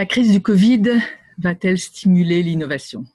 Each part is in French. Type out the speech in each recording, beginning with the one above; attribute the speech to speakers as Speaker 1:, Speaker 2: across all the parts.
Speaker 1: La crise du Covid va-t-elle stimuler l'innovation?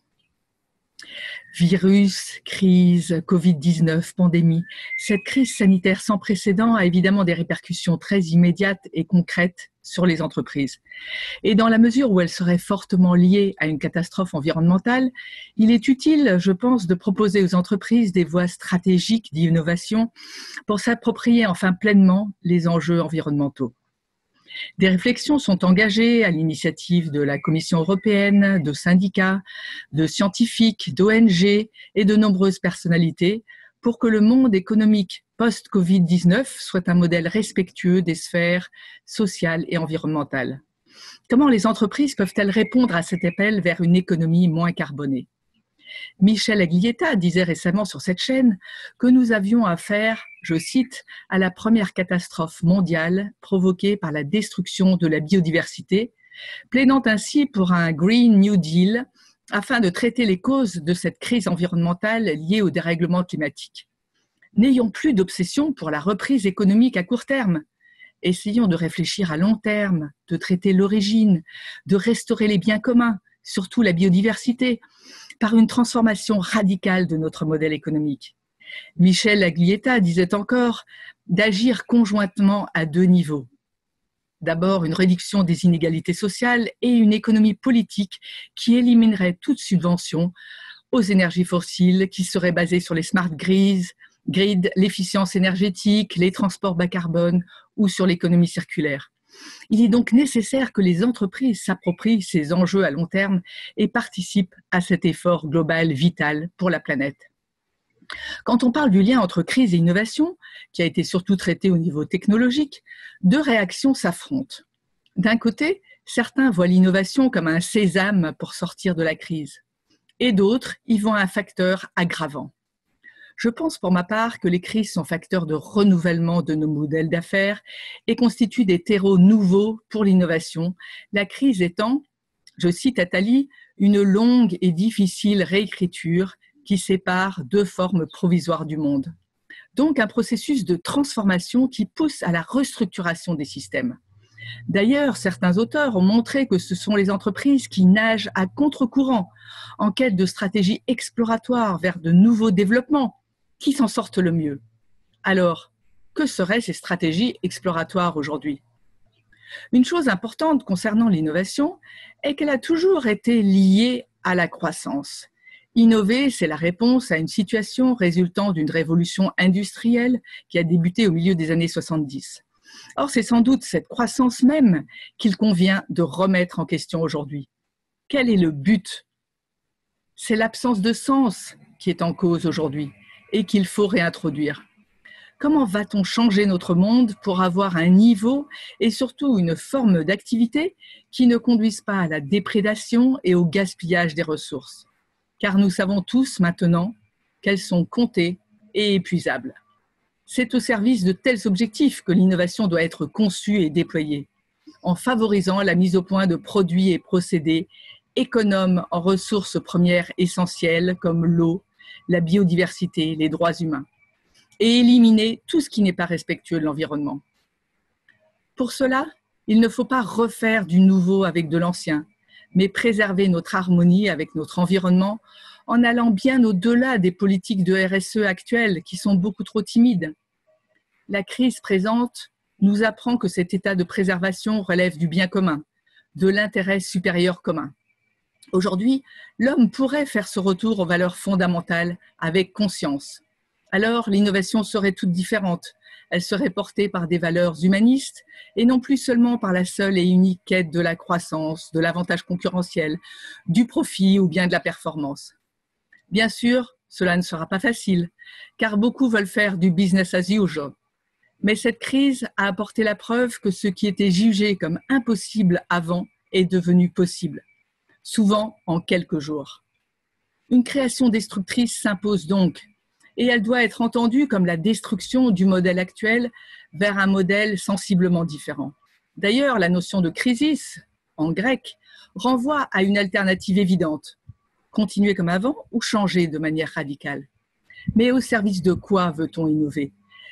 Speaker 1: Virus, crise, Covid-19, pandémie, cette crise sanitaire sans précédent a évidemment des répercussions très immédiates et concrètes sur les entreprises. Et dans la mesure où elle serait fortement liée à une catastrophe environnementale, il est utile, je pense, de proposer aux entreprises des voies stratégiques d'innovation pour s'approprier enfin pleinement les enjeux environnementaux. Des réflexions sont engagées à l'initiative de la Commission européenne, de syndicats, de scientifiques, d'ONG et de nombreuses personnalités pour que le monde économique post-Covid-19 soit un modèle respectueux des sphères sociales et environnementales. Comment les entreprises peuvent-elles répondre à cet appel vers une économie moins carbonée ? Michel Aglietta disait récemment sur cette chaîne que nous avions affaire, je cite, à la première catastrophe mondiale provoquée par la destruction de la biodiversité, plaidant ainsi pour un Green New Deal afin de traiter les causes de cette crise environnementale liée au dérèglement climatique. N'ayons plus d'obsession pour la reprise économique à court terme. Essayons de réfléchir à long terme, de traiter l'origine, de restaurer les biens communs, surtout la biodiversité, par une transformation radicale de notre modèle économique. Michel Aglietta disait encore d'agir conjointement à deux niveaux. D'abord, une réduction des inégalités sociales et une économie politique qui éliminerait toute subvention aux énergies fossiles, qui serait basée sur les smart grids, l'efficience énergétique, les transports bas carbone ou sur l'économie circulaire. Il est donc nécessaire que les entreprises s'approprient ces enjeux à long terme et participent à cet effort global vital pour la planète. Quand on parle du lien entre crise et innovation, qui a été surtout traité au niveau technologique, deux réactions s'affrontent. D'un côté, certains voient l'innovation comme un sésame pour sortir de la crise, et d'autres y voient un facteur aggravant. Je pense pour ma part que les crises sont facteurs de renouvellement de nos modèles d'affaires et constituent des terreaux nouveaux pour l'innovation, la crise étant, je cite Attali, une longue et difficile réécriture qui sépare deux formes provisoires du monde. Donc un processus de transformation qui pousse à la restructuration des systèmes. D'ailleurs, certains auteurs ont montré que ce sont les entreprises qui nagent à contre-courant, en quête de stratégies exploratoires vers de nouveaux développements, qui s'en sortent le mieux. Alors, que seraient ces stratégies exploratoires aujourd'hui ? Une chose importante concernant l'innovation est qu'elle a toujours été liée à la croissance. Innover, c'est la réponse à une situation résultant d'une révolution industrielle qui a débuté au milieu des années 70. Or, c'est sans doute cette croissance même qu'il convient de remettre en question aujourd'hui. Quel est le but ? C'est l'absence de sens qui est en cause aujourd'hui et qu'il faut réintroduire. Comment va-t-on changer notre monde pour avoir un niveau et surtout une forme d'activité qui ne conduise pas à la déprédation et au gaspillage des ressources ? Car nous savons tous maintenant qu'elles sont comptées et épuisables. C'est au service de tels objectifs que l'innovation doit être conçue et déployée, en favorisant la mise au point de produits et procédés économes en ressources premières essentielles comme l'eau, la biodiversité, les droits humains, et éliminer tout ce qui n'est pas respectueux de l'environnement. Pour cela, il ne faut pas refaire du nouveau avec de l'ancien, mais préserver notre harmonie avec notre environnement en allant bien au-delà des politiques de RSE actuelles qui sont beaucoup trop timides. La crise présente nous apprend que cet état de préservation relève du bien commun, de l'intérêt supérieur commun. Aujourd'hui, l'homme pourrait faire ce retour aux valeurs fondamentales avec conscience. Alors, l'innovation serait toute différente. Elle serait portée par des valeurs humanistes et non plus seulement par la seule et unique quête de la croissance, de l'avantage concurrentiel, du profit ou bien de la performance. Bien sûr, cela ne sera pas facile, car beaucoup veulent faire du business as usual. Mais cette crise a apporté la preuve que ce qui était jugé comme impossible avant est devenu possible, souvent en quelques jours. Une création destructrice s'impose donc, et elle doit être entendue comme la destruction du modèle actuel vers un modèle sensiblement différent. D'ailleurs, la notion de crisis, en grec, renvoie à une alternative évidente. Continuer comme avant ou changer de manière radicale. Mais au service de quoi veut-on innover ?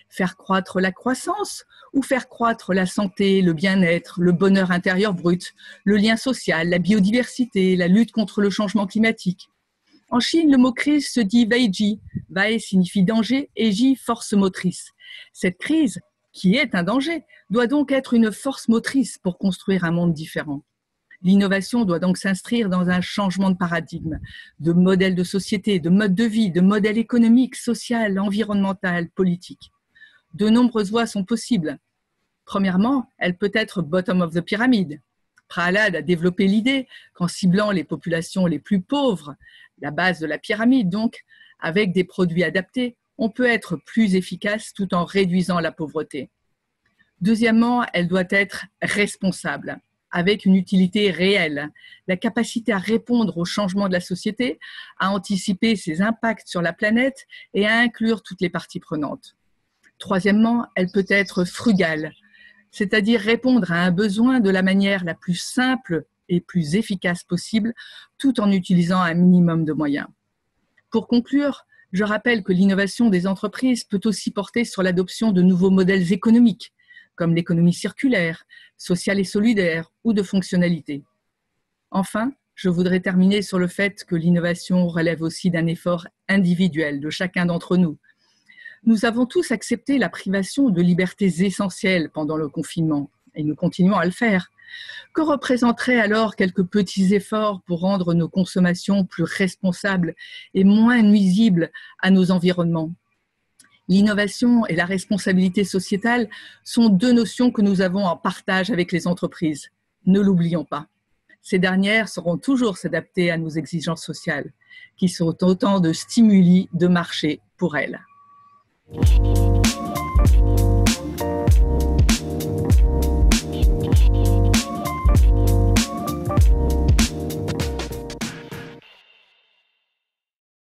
Speaker 1: Faire croître la croissance ou faire croître la santé, le bien-être, le bonheur intérieur brut, le lien social, la biodiversité, la lutte contre le changement climatique? En Chine, le mot crise se dit Weiji. Wei signifie danger et Ji, force motrice. Cette crise, qui est un danger, doit donc être une force motrice pour construire un monde différent. L'innovation doit donc s'inscrire dans un changement de paradigme, de modèle de société, de mode de vie, de modèle économique, social, environnemental, politique. De nombreuses voies sont possibles. Premièrement, elle peut être bottom of the pyramid. Prahalad a développé l'idée qu'en ciblant les populations les plus pauvres, la base de la pyramide donc, avec des produits adaptés, on peut être plus efficace tout en réduisant la pauvreté. Deuxièmement, elle doit être responsable, avec une utilité réelle, la capacité à répondre aux changements de la société, à anticiper ses impacts sur la planète et à inclure toutes les parties prenantes. Troisièmement, elle peut être frugale, c'est-à-dire répondre à un besoin de la manière la plus simple et plus efficace possible, tout en utilisant un minimum de moyens. Pour conclure, je rappelle que l'innovation des entreprises peut aussi porter sur l'adoption de nouveaux modèles économiques, comme l'économie circulaire, sociale et solidaire ou de fonctionnalité. Enfin, je voudrais terminer sur le fait que l'innovation relève aussi d'un effort individuel de chacun d'entre nous. Nous avons tous accepté la privation de libertés essentielles pendant le confinement, et nous continuons à le faire. Que représenteraient alors quelques petits efforts pour rendre nos consommations plus responsables et moins nuisibles à nos environnements? L'innovation et la responsabilité sociétale sont deux notions que nous avons en partage avec les entreprises. Ne l'oublions pas. Ces dernières sauront toujours s'adapter à nos exigences sociales, qui sont autant de stimuli de marché pour elles.